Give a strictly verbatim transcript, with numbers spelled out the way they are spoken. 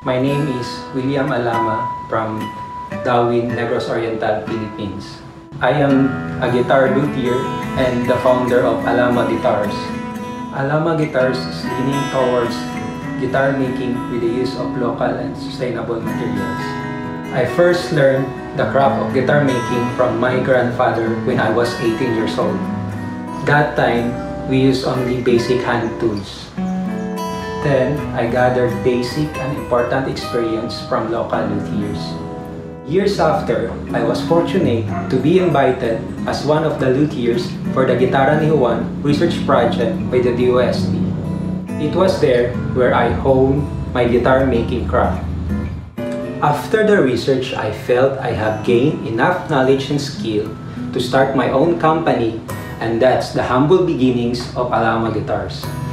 My name is William Alama from Darwin, Negros Oriental, Philippines. I am a guitar luthier and the founder of Alama Guitars. Alama Guitars is leaning towards guitar making with the use of local and sustainable materials. I first learned the craft of guitar making from my grandfather when I was eighteen years old. That time, we used only basic hand tools. Then, I gathered basic and important experience from local luthiers. Years after, I was fortunate to be invited as one of the luthiers for the Gitara ni Juan research project by the D O S T. It was there where I honed my guitar making craft. After the research, I felt I have gained enough knowledge and skill to start my own company, and that's the humble beginnings of Alama Guitars.